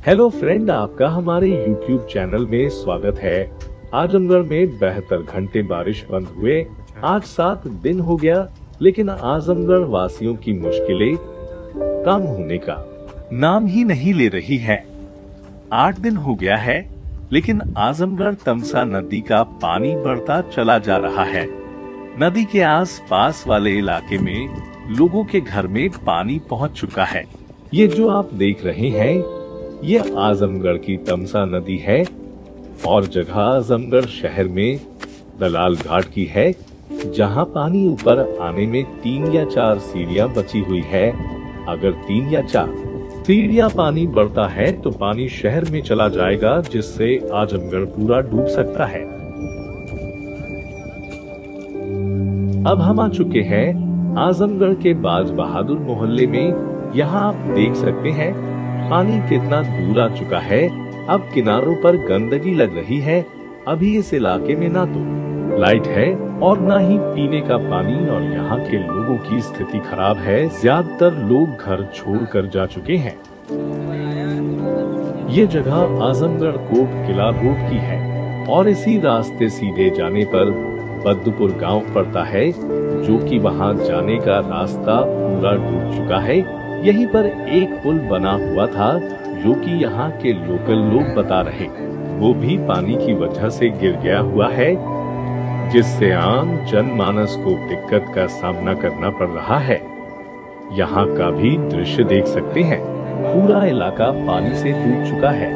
Hello friend, आपका हमारे YouTube channel में स्वागत है। आजमगढ़ में 72 घंटे बारिश बंद हुए। आज 7 दिन हो गया, लेकिन आजमगढ़ वासियों की मुश्किलें कम होने का नाम ही नहीं ले रही है। 8 दिन हो गया है, लेकिन आजमगढ़ तमसा नदी का पानी बढ़ता चला जा रहा है। नदी के आस-पास वाले इलाके में लोगों के घर में पानी पहुंच चुका है। ये जो आप देख रहे हैं, ये आजमगढ़ की तमसा नदी है और जगह आजमगढ़ शहर में दलाल घाट की है, जहां पानी ऊपर आने में 3 या 4 सीढ़ियां बची हुई है। अगर 3 या 4 सीढ़ियां पानी बढ़ता है तो पानी शहर में चला जाएगा, जिससे आजमगढ़ पूरा डूब सकता है। अब हम आ चुके हैं आजमगढ़ के बाज बहादुर मोहल्ले में। यहाँ आप देख सकते हैं पानी कितना दूर आ चुका है। अब किनारों पर गंदगी लग रही है। अभी इस इलाके में ना तो लाइट है और ना ही पीने का पानी, और यहाँ के लोगों की स्थिति खराब है। ज्यादातर लोग घर छोड़कर जा चुके हैं। ये जगह आजमगढ़ कोट किला रोड की है और इसी रास्ते सीधे जाने पर बद्दुपुर गांव पड़ता है, जो कि वहां जाने का रास्ता पूरा डूब चुका है। यहीं पर एक पुल बना हुआ था, जो कि यहाँ के लोकल लोग बता रहे, वो भी पानी की वजह से गिर गया हुआ है, जिससे आम जनमानस को दिक्कत का सामना करना पड़ रहा है। यहाँ का भी दृश्य देख सकते हैं, पूरा इलाका पानी से डूब चुका है।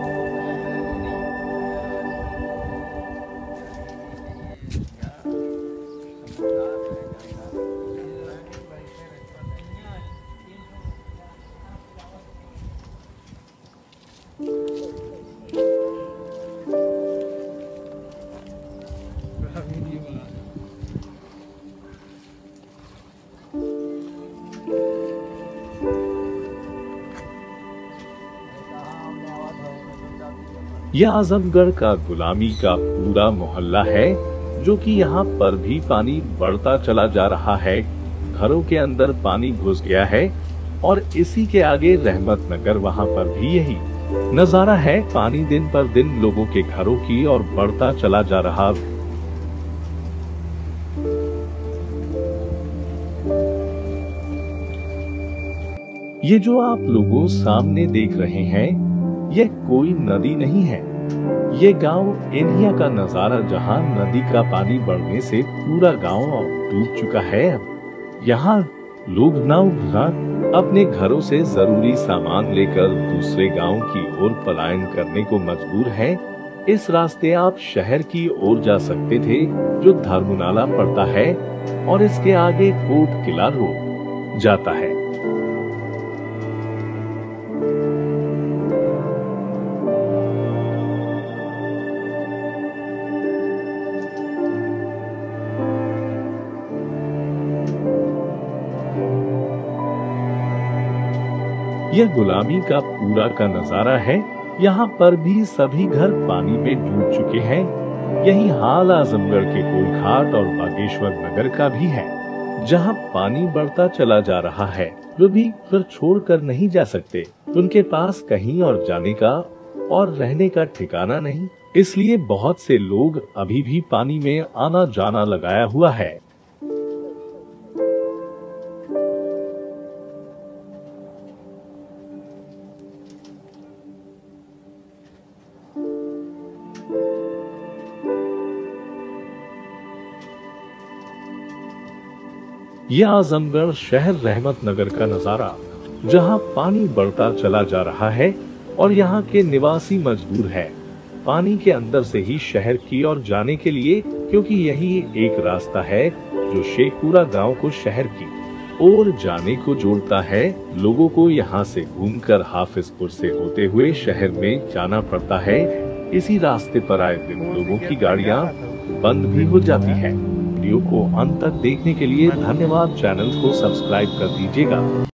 यह आजमगढ़ का गुलामी का पूरा मोहल्ला है, जो कि यहाँ पर भी पानी बढ़ता चला जा रहा है। घरों के अंदर पानी घुस गया है और इसी के आगे रहमत नगर, वहाँ पर भी यही नजारा है। पानी दिन पर दिन लोगों के घरों की ओर बढ़ता चला जा रहा। ये जो आप लोगों सामने देख रहे हैं, यह कोई नदी नहीं है। ये गांव एनिया का नजारा, जहां नदी का पानी बढ़ने से पूरा गांव डूब चुका है। यहाँ लोग नाव अपने घरों से जरूरी सामान लेकर दूसरे गांव की ओर पलायन करने को मजबूर हैं। इस रास्ते आप शहर की ओर जा सकते थे, जो धर्मनाला पड़ता है, और इसके आगे कोट किला रोड जाता है। यह गुलामी का पूरा का नजारा है। यहाँ पर भी सभी घर पानी में डूब चुके हैं। यही हाल आजमगढ़ के कोलघाट और बागेश्वर नगर का भी है, जहाँ पानी बढ़ता चला जा रहा है। वो भी घर छोड़कर नहीं जा सकते, उनके पास कहीं और जाने का और रहने का ठिकाना नहीं। इसलिए बहुत से लोग अभी भी पानी में आना जाना लगाया हुआ है। यह आजमगढ़ शहर रहमत नगर का नजारा, जहां पानी बढ़ता चला जा रहा है और यहां के निवासी मजबूर है पानी के अंदर से ही शहर की ओर जाने के लिए, क्योंकि यही एक रास्ता है जो शेखपुरा गांव को शहर की ओर जाने को जोड़ता है। लोगों को यहां से घूमकर हाफिजपुर से होते हुए शहर में जाना पड़ता है। इसी रास्ते पर आए दिन लोगों की गाड़ियां बंद भी हो जाती है। वीडियो को अंत तक देखने के लिए धन्यवाद। चैनल को सब्सक्राइब कर दीजिएगा।